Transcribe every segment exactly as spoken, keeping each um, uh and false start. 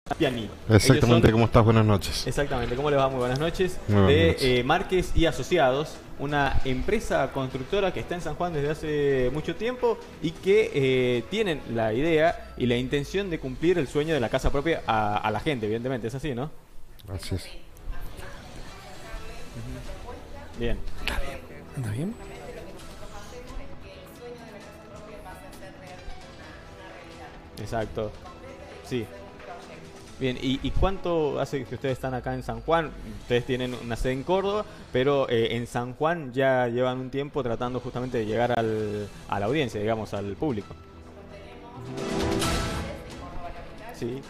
Pianino. Exactamente, Son, ¿cómo estás? Buenas noches. exactamente, ¿cómo les va? Muy buenas noches. Muy buenas De noches. eh, Márquez y Asociados, una empresa constructora que está en San Juan desde hace mucho tiempo y que eh, tienen la idea y la intención de cumplir el sueño de la casa propia a, a la gente, evidentemente. Es así, ¿no? Así es. Bien. ¿Está bien? Exacto. Sí. Bien, ¿y, y cuánto hace que ustedes están acá en San Juan? Ustedes tienen una sede en Córdoba, pero eh, en San Juan ya llevan un tiempo tratando justamente de llegar al, a la audiencia, digamos, al público. Sí,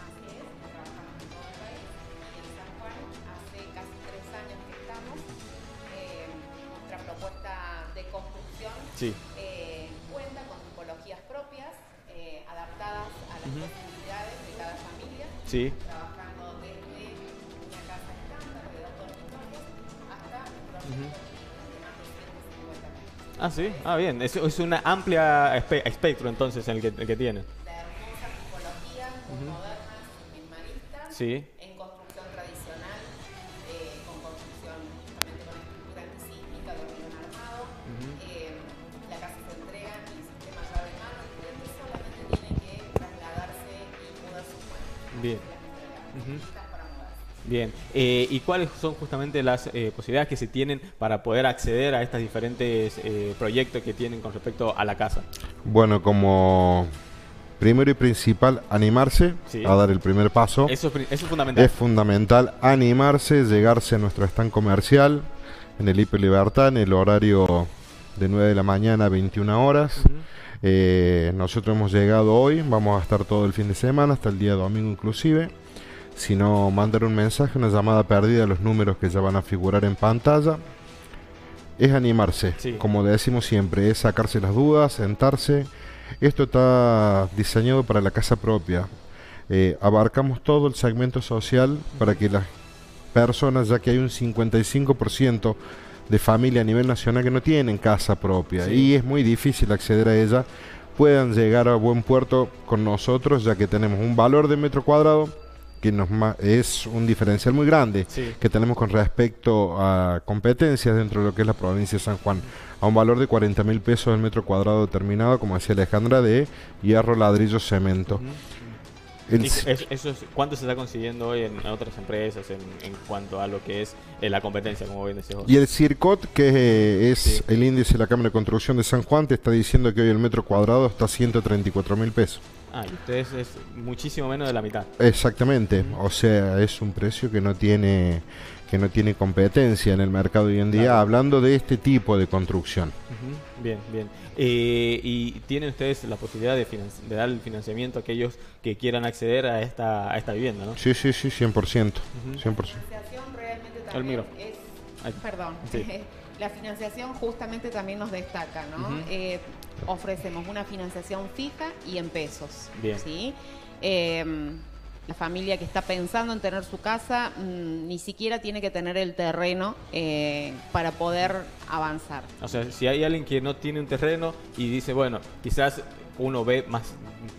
Hace casi tres años que estamos. Eh, nuestra propuesta de construcción sí. eh, cuenta con tipologías propias, eh, adaptadas a las Ujú. posibilidades de cada familia, Sí. trabajando desde una casa estándar de dos dormitorios hasta un Ujú. proyecto de más de ciento cincuenta metros. Ah, sí. Ah, bien. Es, es una amplia espe- espectro entonces el que, el que tienen. De hermosas tipologías, muy Ujú. modernas, minimalistas, Sí. en construcción tradicional, eh, con construcción justamente con estructura antisísmica de hormigón armado. Ujú. Eh, la casa se entrega en el sistema llave en mano, el cliente solamente tiene que trasladarse y mudar sus muebles. Bien. Se las entregamos, Ujú. listas para mudarse. Bien, eh, ¿y cuáles son justamente las eh, posibilidades que se tienen para poder acceder a estos diferentes eh, proyectos que tienen con respecto a la casa? Bueno, como primero y principal, animarse Sí. a dar el primer paso. Eso es, pri- eso es fundamental. Es fundamental animarse, llegarse a nuestro stand comercial en el Hiper Libertad, en el horario de nueve de la mañana a veintiuna horas. Ujú. Eh, nosotros hemos llegado hoy, vamos a estar todo el fin de semana, hasta el día domingo inclusive. Si no, mandar un mensaje, una llamada perdida a los números que ya van a figurar en pantalla. Es animarse, Sí. como decimos siempre, es sacarse las dudas, sentarse. Esto está diseñado para la casa propia. Eh, abarcamos todo el segmento social para que las personas, ya que hay un cincuenta y cinco por ciento de familia a nivel nacional que no tienen casa propia, Sí. y es muy difícil acceder a ella, puedan llegar a buen puerto con nosotros, ya que tenemos un valor de metro cuadrado que nos ma- es un diferencial muy grande Sí. que tenemos con respecto a competencias dentro de lo que es la provincia de San Juan, a un valor de cuarenta mil pesos el metro cuadrado determinado, como decía Alejandra, de hierro, ladrillo, cemento. Ujú. El Y c- es- eso es, ¿cuánto se está consiguiendo hoy en otras empresas en, en cuanto a lo que es eh, la competencia, como bien decías vos? y el CIRCOT, que eh, es Sí. el índice de la Cámara de Construcción de San Juan, te está diciendo que hoy el metro cuadrado está a ciento treinta y cuatro mil pesos. Ah, y ustedes es muchísimo menos de la mitad. Exactamente, Ujú. o sea, es un precio que no tiene que no tiene competencia en el mercado hoy en día, Claro. hablando de este tipo de construcción. Ujú. Bien, bien. Eh, ¿y tienen ustedes la posibilidad de, financi- de dar el financiamiento a aquellos que quieran acceder a esta, a esta vivienda, ¿no? Sí, sí, sí, cien por ciento. Ujú. cien por ciento. La financiación realmente El también micro. es, Ahí. perdón, Sí. la financiación justamente también nos destaca, ¿no? Ujú. Eh, ofrecemos una financiación fija y en pesos, Bien. ¿sí? Eh, la familia que está pensando en tener su casa mm, ni siquiera tiene que tener el terreno eh, para poder avanzar. O sea, si hay alguien que no tiene un terreno y dice, bueno, quizás uno ve más,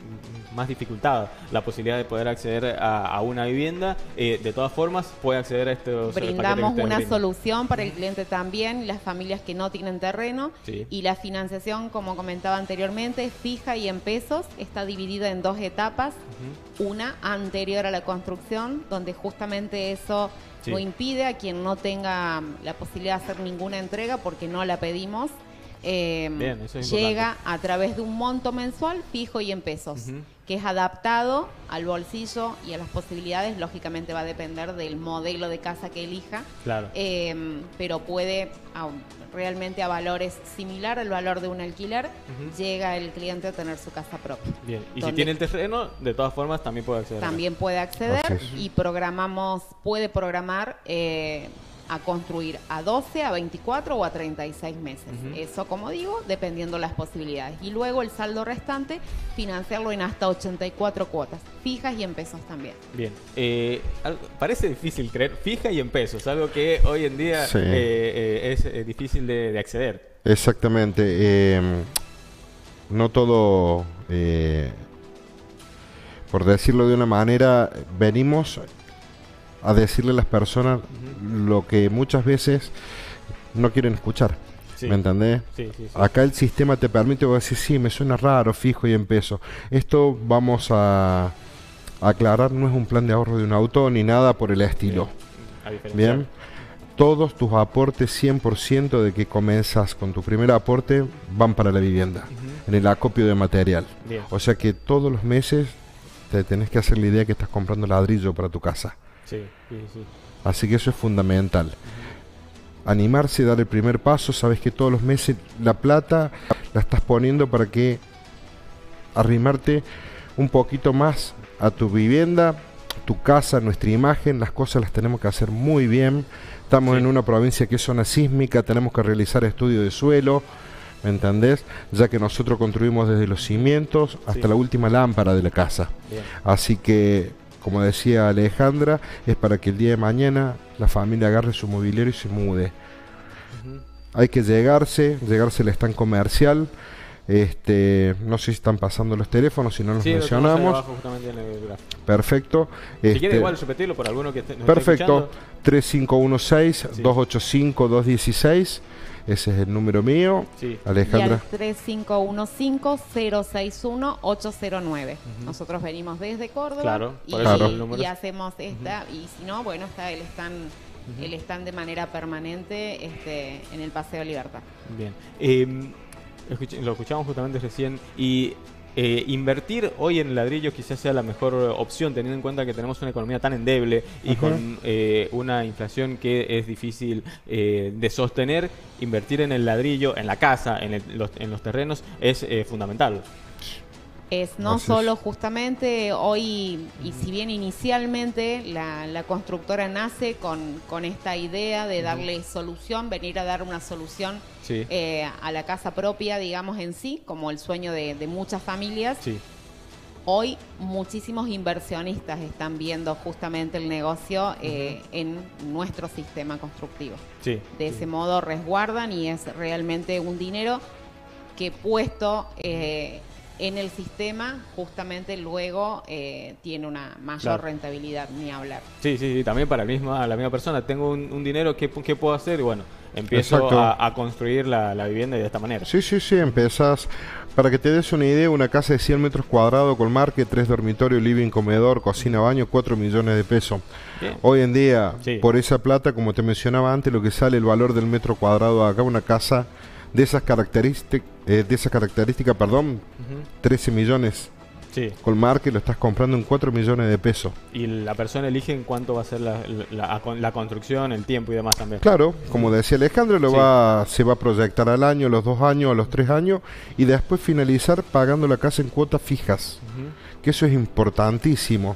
más dificultad la posibilidad de poder acceder a, a una vivienda, eh, de todas formas puede acceder a estos eh, paquetes que Brindamos ustedes una brindan. solución para el cliente también, las familias que no tienen terreno. Sí. Y la financiación, como comentaba anteriormente, es fija y en pesos, está dividida en dos etapas. Ujú. Una anterior a la construcción, donde justamente eso Sí. lo impide a quien no tenga la posibilidad de hacer ninguna entrega porque no la pedimos. Eh, Bien, eso es llega a través de un monto mensual fijo y en pesos, Ujú. que es adaptado al bolsillo y a las posibilidades. Lógicamente va a depender del modelo de casa que elija, Claro. eh, pero puede a- realmente a valores similar al valor de un alquiler. Ujú. Llega el cliente a tener su casa propia. Bien. Y si donde- tiene el terreno, de todas formas también puede acceder. acá. También puede acceder Así es. y programamos, puede programar eh, a construir a doce, a veinticuatro o a treinta y seis meses. Ujú. Eso, como digo, dependiendo las posibilidades. Y luego el saldo restante, financiarlo en hasta ochenta y cuatro cuotas, fijas y en pesos también. Bien. Eh, algo- parece difícil creer, fija y en pesos, algo que hoy en día Sí. eh, eh, es eh, difícil de, de acceder. Exactamente. eh, no todo... eh, por decirlo de una manera, venimos a decirle a las personas uh-huh. lo que muchas veces no quieren escuchar. Sí. ¿Me entendés? Sí, sí, sí. Acá el sistema te permite decir, sí, me suena raro, fijo y en peso. Esto vamos a, a aclarar, no es un plan de ahorro de un auto ni nada por el estilo. Bien. Bien. Todos tus aportes, cien por ciento de que comenzas con tu primer aporte, van para la vivienda, uh-huh. en el acopio de material. Bien. O sea que todos los meses te tenés que hacer la idea que estás comprando ladrillo para tu casa. Sí, sí, sí. Así que eso es fundamental. Uh-huh. Animarse, dar el primer paso. Sabes que todos los meses la plata la estás poniendo para que arrimarte un poquito más a tu vivienda, tu casa, nuestra imagen. Las cosas las tenemos que hacer muy bien. Estamos sí. en una provincia que es zona sísmica, tenemos que realizar estudio de suelo, ¿me entendés? Ya que nosotros construimos desde los cimientos hasta sí. la última lámpara de la casa. Bien. Así que, como decía Alejandra, es para que el día de mañana la familia agarre su mobiliario y se mude. Uh-huh. Hay que llegarse, llegarse al stand comercial. Este, no sé si están pasando los teléfonos, si no los sí, mencionamos. Abajo, justamente en el gráfico. Perfecto. Si este, quiere igual repetirlo por alguno que esté, nos perfecto. tres cinco uno seis, sí. dos ocho cinco, dos uno seis. Ese es el número mío. Sí. Alejandra. Y al tres cinco uno cinco, cero seis uno, ocho cero nueve. Uh-huh. Nosotros venimos desde Córdoba. Claro, y, claro. y hacemos esta. Uh-huh. Y si no, bueno, está el stand, uh-huh. el stand de manera permanente este, en el Paseo Libertad. Bien. Eh, escuch- lo escuchamos justamente recién. Y eh, invertir hoy en ladrillo quizás sea la mejor opción, teniendo en cuenta que tenemos una economía tan endeble y uh-huh. con eh, una inflación que es difícil eh, de sostener. Invertir en el ladrillo, en la casa, en, el, los, en los terrenos, es eh, fundamental. Es no Así solo es. Justamente hoy, y si bien inicialmente la, la constructora nace con, con esta idea de darle solución, venir a dar una solución sí. eh, a la casa propia, digamos en sí, como el sueño de, de muchas familias. Sí. Hoy muchísimos inversionistas están viendo justamente el negocio eh, uh-huh. en nuestro sistema constructivo. Sí. De ese sí. modo resguardan y es realmente un dinero que puesto eh, en el sistema justamente luego eh, tiene una mayor claro. rentabilidad, ni hablar. Sí, sí, sí, también para el mismo, la misma persona. Tengo un, un dinero, ¿qué, ¿qué puedo hacer? Y bueno, empiezo a, a construir la, la vivienda de esta manera. Sí, sí, sí, empezás. Para que te des una idea, una casa de cien metros cuadrados con market, tres dormitorios, living, comedor, cocina, baño, cuatro millones de pesos. Bien. Hoy en día, sí. por esa plata, como te mencionaba antes, lo que sale el valor del metro cuadrado acá, una casa de esas características, eh, de esas características, perdón, uh-huh. trece millones. Sí. Con market lo estás comprando en cuatro millones de pesos. Y la persona elige en cuánto va a ser la, la, la, la construcción, el tiempo y demás también. Claro, como decía Alejandro, lo sí. va, se va a proyectar al año, a los dos años, a los tres años y después finalizar pagando la casa en cuotas fijas. Uh-huh. Que eso es importantísimo.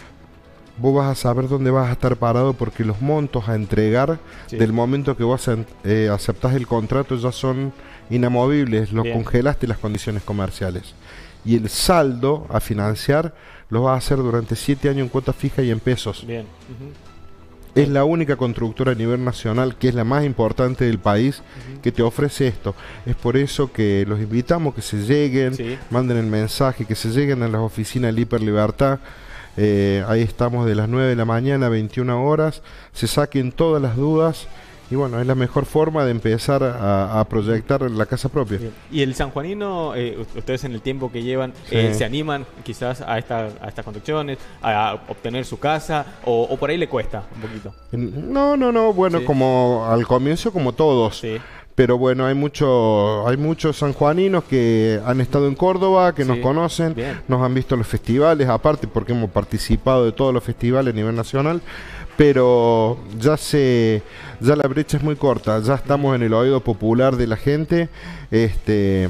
Vos vas a saber dónde vas a estar parado porque los montos a entregar sí. del momento que vos eh, aceptás el contrato ya son inamovibles, los Bien. Congelaste las condiciones comerciales. Y el saldo a financiar lo vas a hacer durante siete años en cuota fija y en pesos. Bien. Uh-huh. Es la única constructora a nivel nacional, que es la más importante del país, uh-huh. que te ofrece esto. Es por eso que los invitamos que se lleguen, sí. manden el mensaje, que se lleguen a las oficinas del Hiper Libertad. Eh, ahí estamos de las nueve de la mañana a veintiuna horas, se saquen todas las dudas y bueno, es la mejor forma de empezar a, a proyectar la casa propia. Bien. Y el sanjuanino, eh, ustedes en el tiempo que llevan, sí. eh, ¿se animan quizás a, esta, a estas construcciones, a, a obtener su casa o, o por ahí le cuesta un poquito? No, no, no, bueno, sí. como al comienzo como todos. Sí. Pero bueno, hay mucho, hay muchos sanjuaninos que han estado en Córdoba, que sí, nos conocen, bien. Nos han visto en los festivales, aparte porque hemos participado de todos los festivales a nivel nacional, pero ya se, ya la brecha es muy corta, ya estamos en el oído popular de la gente, este,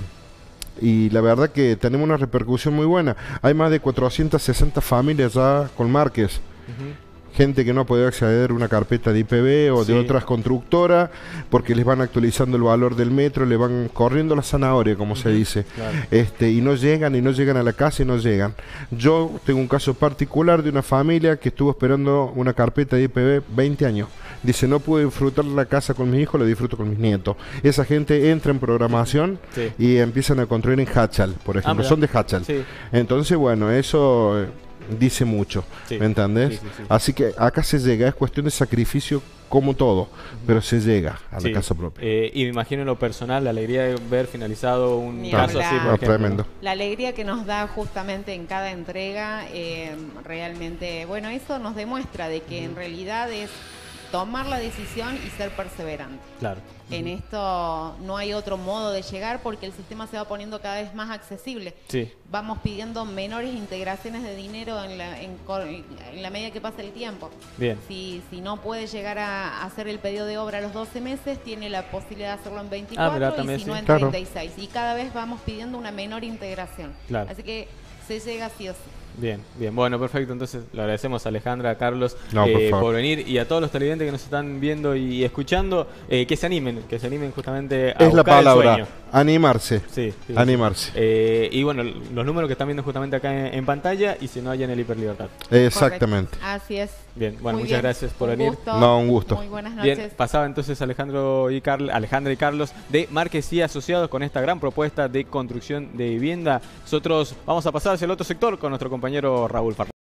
y la verdad que tenemos una repercusión muy buena. Hay más de cuatrocientas sesenta familias ya con Márquez. Uh-huh. Gente que no ha podido acceder a una carpeta de I P B o sí. de otras constructoras porque les van actualizando el valor del metro, le van corriendo la zanahoria, como uh-huh. se dice, claro. este y no llegan y no llegan a la casa y no llegan. Yo tengo un caso particular de una familia que estuvo esperando una carpeta de I P B veinte años. Dice, no pude disfrutar la casa con mis hijos, la disfruto con mis nietos. Esa gente entra en programación sí. y empiezan a construir en Hachal, por ejemplo, ah, son de Hachal. Sí. Entonces, bueno, eso... dice mucho, sí. ¿me entendés? Sí, sí, sí. Así que acá se llega, es cuestión de sacrificio como todo, pero se llega a la sí. casa propia. Eh, y me imagino en lo personal, la alegría de ver finalizado un Ni caso hablar. así, por No, ejemplo. tremendo. La alegría que nos da justamente en cada entrega, eh, realmente, bueno, eso nos demuestra de que en realidad es tomar la decisión y ser perseverante. Claro. En esto no hay otro modo de llegar porque el sistema se va poniendo cada vez más accesible. Sí. Vamos pidiendo menores integraciones de dinero en la, en, en la medida que pasa el tiempo. Bien. Si, si no puede llegar a hacer el pedido de obra a los doce meses, tiene la posibilidad de hacerlo en veinticuatro, ah, mirá, y si sí. no en claro. treinta y seis. Y cada vez vamos pidiendo una menor integración. Claro. Así que se llega sí o sí. Bien, bien, bueno, perfecto. Entonces le agradecemos a Alejandra, a Carlos, no, eh, por, por venir, y a todos los televidentes que nos están viendo y escuchando, eh, que se animen, que se animen justamente a es buscar la palabra, el sueño. Animarse. Sí, sí, animarse. Sí. Eh, y bueno, los números que están viendo justamente acá en, en pantalla, y si no, hay en el Hiperlibertad. Exactamente. Correcto. Así es. Bien, bueno, Muy muchas bien. gracias por un venir. Gusto. No, un gusto. Muy buenas noches. Bien, pasaba entonces Alejandro y Carl, Alejandra y Carlos de Márquez y Asociados con esta gran propuesta de construcción de vivienda. Nosotros vamos a pasar hacia el otro sector con nuestro compañero Raúl Farnell.